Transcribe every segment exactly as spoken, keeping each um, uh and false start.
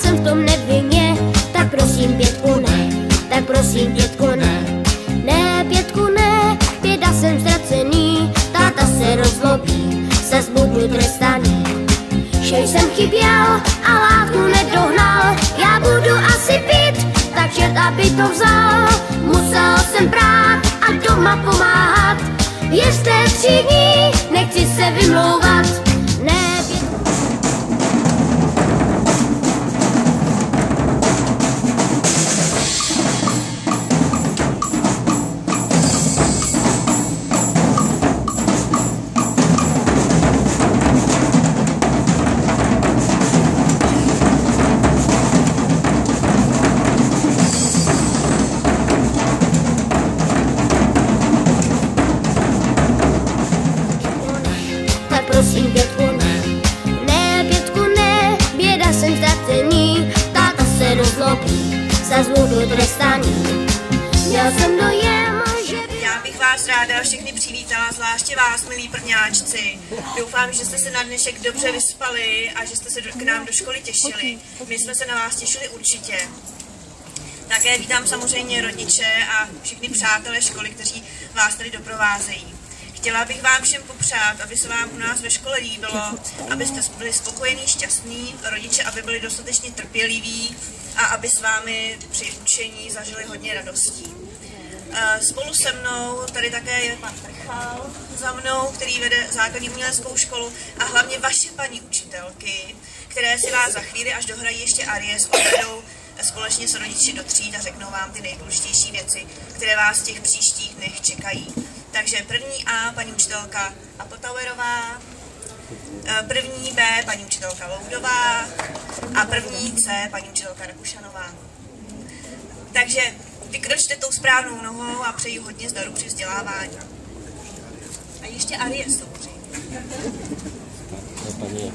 jsem v tom nevinně, tak prosím pětku ne, tak prosím pětku ne. Ne, pětku ne, běda jsem ztracený, táta se rozlobí, zas budu trestaný. Že jsem chyběl a látku nedohnal, já budu asi pít, tak čert aby to vzal. Musel jsem prát a doma pomáhat, věřte tři dní, nechci se vymlouvat. Ne, prosím pětku ne, ne, pětku ne, běda jsem ztracený, táta se rozlobí, zas budu trestaný. Měl jsem dojem, že... Já bych vás ráda všechny přivítala, zvláště vás, milí prvňáčci. Doufám, že jste se na dnešek dobře vyspali a že jste se k nám do školy těšili. My jsme se na vás těšili určitě. Také vítám samozřejmě rodiče a všechny přátelé školy, kteří vás tady doprovázejí. Chtěla bych vám všem popřát, aby se vám u nás ve škole líbilo, abyste byli spokojení, šťastní, rodiče, aby byli dostatečně trpěliví a aby s vámi při učení zažili hodně radostí. Spolu se mnou tady také je pan Prchal za mnou, který vede základní uměleckou školu, a hlavně vaše paní učitelky, které si vás za chvíli, až dohrají ještě aries, odvedou společně s rodiči do tříd a řeknou vám ty nejdůležitější věci, které vás v těch příštích dnech čekají. Takže první A, paní učitelka Apotauerová, první B, paní učitelka Loudová a první C, paní učitelka Rakušanová. Takže vykročte tou správnou nohou a přeji hodně zdaru při vzdělávání. A ještě aries samozřejmě. Paní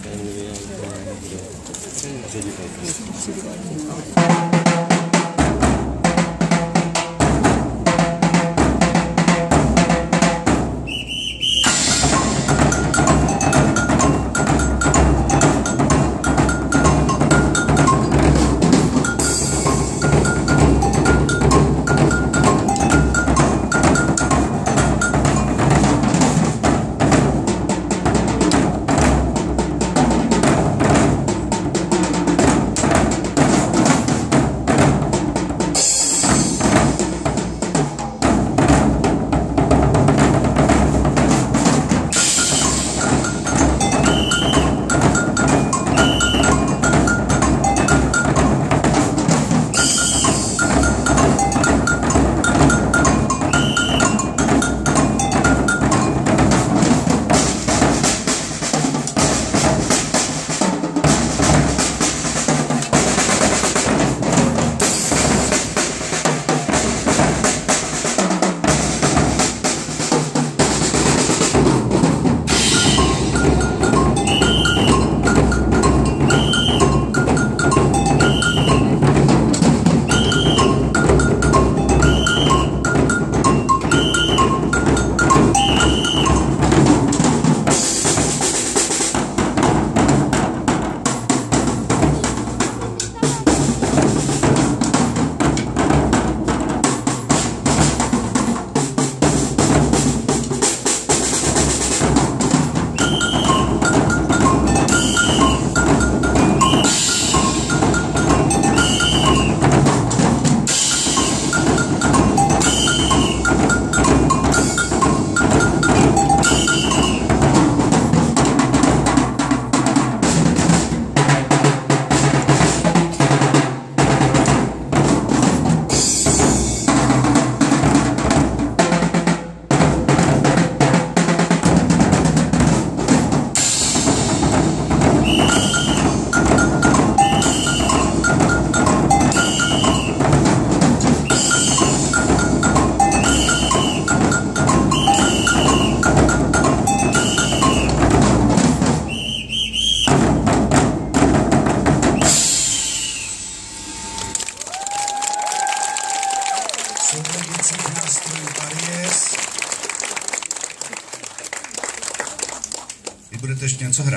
sourozencích nástrojů Aries. Vy budete ještě něco hrát.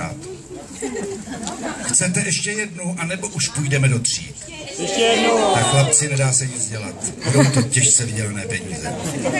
Chcete ještě jednu, anebo už půjdeme do tříd? Ještě jednou. Tak chlapci, nedá se nic dělat. Budou to těžce vydělané peníze.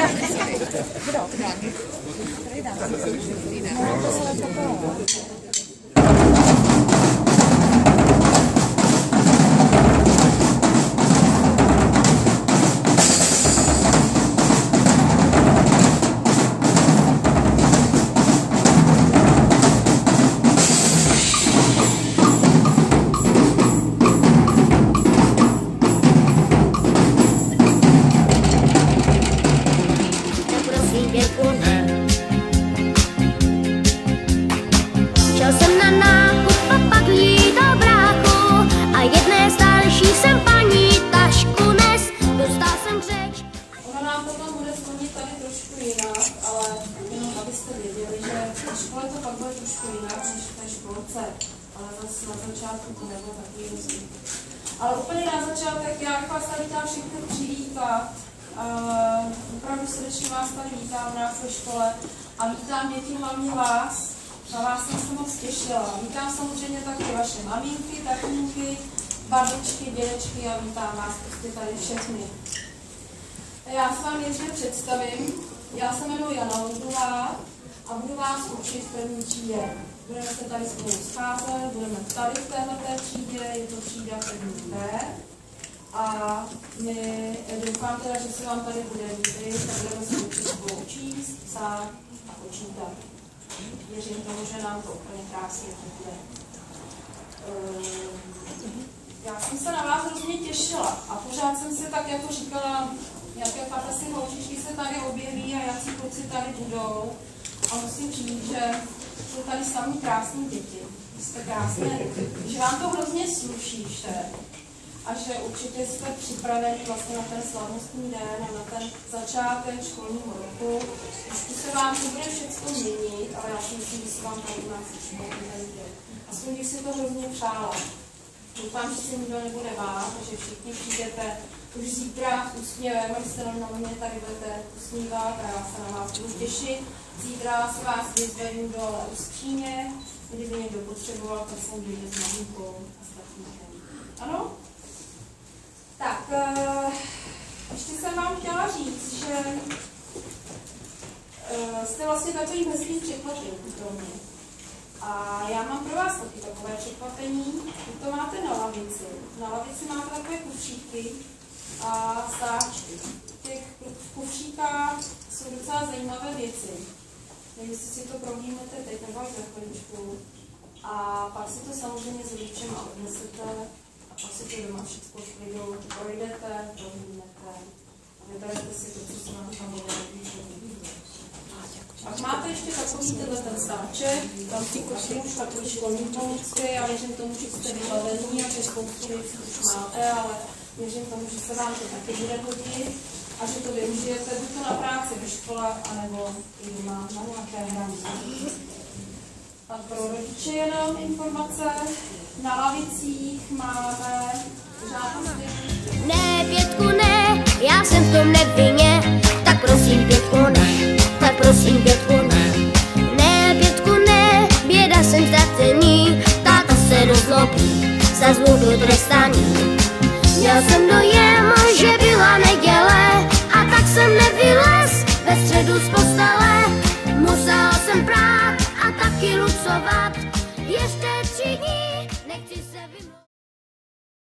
Šel jsem na nákup a pak lídal bráchu a jedné starší jsem paní tašku nes, dostal jsem řeč. Ona nám potom bude zvonit tady trošku jinak, ale jenom abyste věděli, že v škole to pak bude trošku jinak než v té školce, ale zase na začátku to nebylo takový rozdíl. Ale úplně na začátek, já bych vás tady chtěla všechny přivítat. Uh, opravdu srdečně vás tady vítám v nás ve škole a vítám děti hlavně vás. Na vás jsem se moc těšila. Vítám samozřejmě taky vaše maminky, tatínky, babičky, dědečky a vítám vás prostě tady všechny. Já se vám nejdříve představím. Já se jmenuji Jana Loudová a budu vás učit v první třídě. Budeme se tady spolu scházet, budeme tady v této třídě, je to třída první B. A my doufám teda, že se vám tady bude líbit, tak budeme se učit spolu číst, psát a počítat. Věřím tomu, že nám to úplně krásně bude. Já jsem se na vás hrozně těšila a pořád jsem se tak jako říkala, jaké fantasy holčičky se tady objeví a jaký kluci tady budou. A musím říct, že jsou tady sami krásní děti. Jste krásné, že vám to hrozně sluší vše. A že určitě jste připraveni vlastně na ten slavnostní den a na ten začátek školního roku. Trošku se vám to bude všechno měnit, ale já si myslím, že se vám tady u nás všechno nejde. Aspoň bych si to hrozně přála. Doufám, že se nikdo nebude bát, že všichni přijdete už zítra s úsměvem, když se na mě tady budete usmívat a já se na vás budu těšit. Zítra se vás vyzvedu do Ústříně, kdyby někdo potřeboval, tak jsem vyjde s maminkou a s tatínkem. Ano? Tak, uh, ještě jsem vám chtěla říct, že uh, jste vlastně takový hezký překvapení pro mě. A já mám pro vás taky takové překvapení. Vy to máte na lavici. Na lavici máte takové kufříky a stáčky. V těch kufříkách jsou docela zajímavé věci. Nevím, jestli si to prohlídnete teď nebo až za chviličku. A pak si to samozřejmě s rodičema odnesete. A pak si to doma všechno v klidu projdete, prohlídnete a vyberete si to, co se vám tam bude líbit. Pak máte ještě takový tenhle ten stáček, tam si koším už takový školní pomůcky a věřím tomu, že jste vybavený a že spoustu věcí už máte, ale věřím tomu, že se vám to taky bude hodit a že to využijete buď to na práci ve škole, anebo i doma na nějaké hraní. A pro rodiče jenom informace. Na lavicích máme žádnosti. Ne, Pětku, ne, já jsem v tom nevinně, tak prosím, Pětku, ne, tak prosím, Pětku, ne. Ne, Pětku, ne, běda jsem ztracený, táta se rozlobí, zas budu trestaný. Měl jsem dojem, že byla neděle, a tak jsem nevylez ve středu z postele. Musel jsem prát a taky lucovat, ještě tři dní, nechci se vymlouvat.